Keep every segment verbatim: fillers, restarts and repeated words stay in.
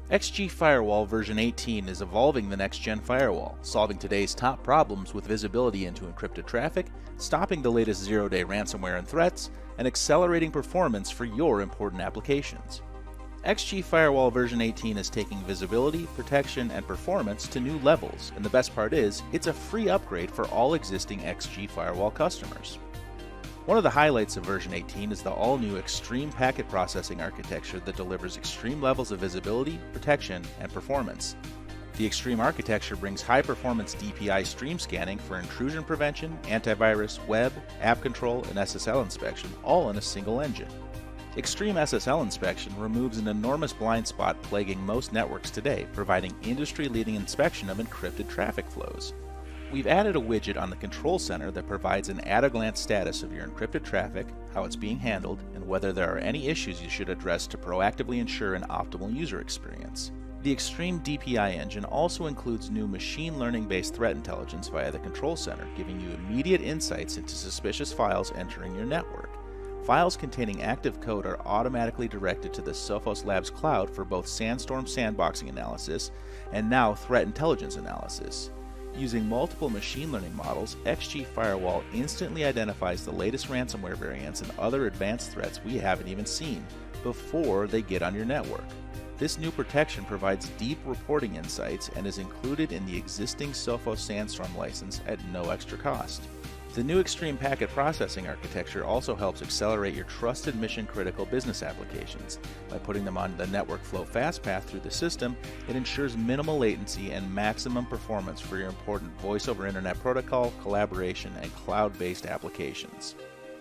X G Firewall version eighteen is evolving the next-gen firewall, solving today's top problems with visibility into encrypted traffic, stopping the latest zero-day ransomware and threats, and accelerating performance for your important applications. X G Firewall version eighteen is taking visibility, protection, and performance to new levels, and the best part is, it's a free upgrade for all existing X G Firewall customers. One of the highlights of version eighteen is the all-new Extreme Packet Processing architecture that delivers extreme levels of visibility, protection, and performance. The Extreme architecture brings high-performance D P I stream scanning for intrusion prevention, antivirus, web, app control, and S S L inspection, all in a single engine. Extreme S S L inspection removes an enormous blind spot plaguing most networks today, providing industry-leading inspection of encrypted traffic flows. We've added a widget on the control center that provides an at-a-glance status of your encrypted traffic, how it's being handled, and whether there are any issues you should address to proactively ensure an optimal user experience. The Extreme D P I engine also includes new machine learning-based threat intelligence via the control center, giving you immediate insights into suspicious files entering your network. Files containing active code are automatically directed to the Sophos Labs cloud for both Sandstorm sandboxing analysis and now threat intelligence analysis. Using multiple machine learning models, X G Firewall instantly identifies the latest ransomware variants and other advanced threats we haven't even seen before they get on your network. This new protection provides deep reporting insights and is included in the existing Sophos Sandstorm license at no extra cost. The new Extreme Packet Processing architecture also helps accelerate your trusted mission-critical business applications. By putting them on the network flow fast path through the system, it ensures minimal latency and maximum performance for your important voice over internet protocol, collaboration, and cloud-based applications.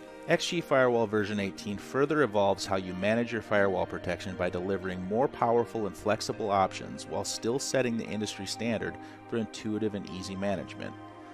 X G Firewall version eighteen further evolves how you manage your firewall protection by delivering more powerful and flexible options while still setting the industry standard for intuitive and easy management.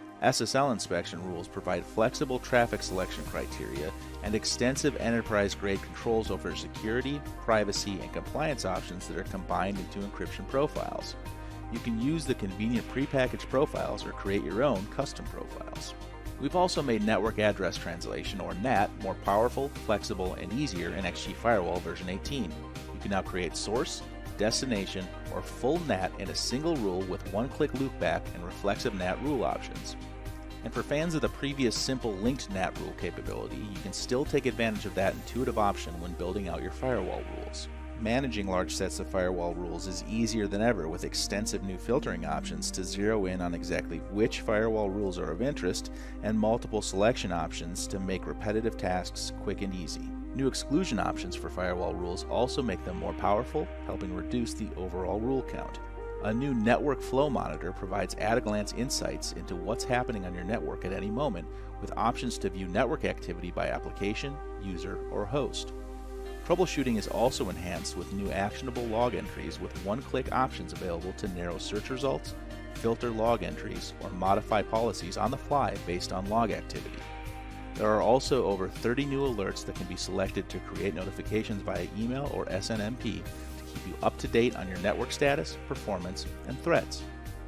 S S L inspection rules provide flexible traffic selection criteria and extensive enterprise-grade controls over security, privacy, and compliance options that are combined into encryption profiles. You can use the convenient prepackaged profiles or create your own custom profiles. We've also made network address translation, or N A T, more powerful, flexible, and easier in X G Firewall version eighteen. You can now create source, destination, or full N A T in a single rule with one-click loopback and reflexive N A T rule options. And for fans of the previous simple linked N A T rule capability, you can still take advantage of that intuitive option when building out your firewall rules. Managing large sets of firewall rules is easier than ever with extensive new filtering options to zero in on exactly which firewall rules are of interest and multiple selection options to make repetitive tasks quick and easy. New exclusion options for firewall rules also make them more powerful, helping reduce the overall rule count. A new network flow monitor provides at-a-glance insights into what's happening on your network at any moment, with options to view network activity by application, user, or host. Troubleshooting is also enhanced with new actionable log entries with one-click options available to narrow search results, filter log entries, or modify policies on the fly based on log activity. There are also over thirty new alerts that can be selected to create notifications via email or S N M P to keep you up to date on your network status, performance, and threats.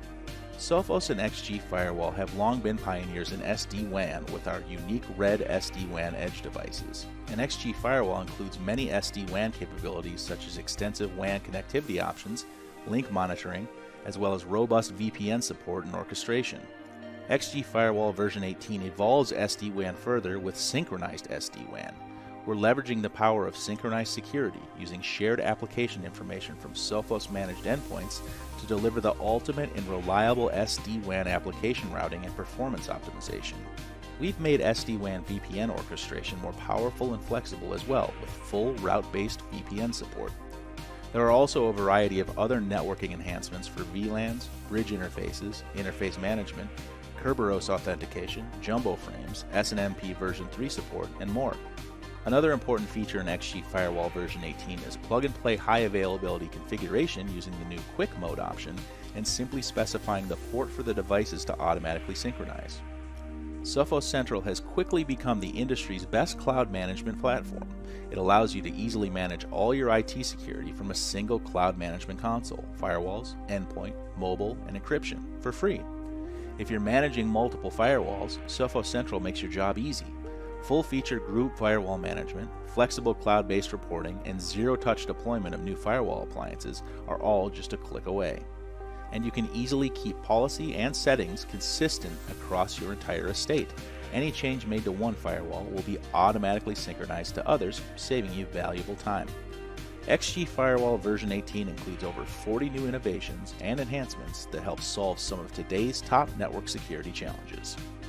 Sophos and X G Firewall have long been pioneers in S D WAN with our unique Red S D WAN Edge devices, and X G Firewall includes many S D WAN capabilities such as extensive W A N connectivity options, link monitoring, as well as robust V P N support and orchestration. X G Firewall version eighteen evolves S D WAN further with synchronized S D WAN. We're leveraging the power of synchronized security using shared application information from Sophos managed endpoints to deliver the ultimate and reliable S D WAN application routing and performance optimization. We've made S D WAN V P N orchestration more powerful and flexible as well, with full route-based V P N support. There are also a variety of other networking enhancements for V LANs, bridge interfaces, interface management, Kerberos authentication, jumbo frames, S N M P version three support, and more. Another important feature in X G Firewall version eighteen is plug-and-play high availability configuration using the new Quick Mode option and simply specifying the port for the devices to automatically synchronize. Sophos Central has quickly become the industry's best cloud management platform. It allows you to easily manage all your I T security from a single cloud management console, firewalls, endpoint, mobile, and encryption, for free. If you're managing multiple firewalls, Sophos Central makes your job easy. Full-feature group firewall management, flexible cloud-based reporting, and zero-touch deployment of new firewall appliances are all just a click away. And you can easily keep policy and settings consistent across your entire estate. Any change made to one firewall will be automatically synchronized to others, saving you valuable time. X G Firewall version eighteen includes over forty new innovations and enhancements that help solve some of today's top network security challenges.